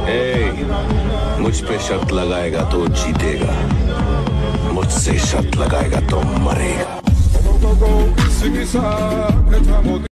मुझ पे शर्त लगाएगा तो जीतेगा, मुझसे शर्त लगाएगा तो मरेगा।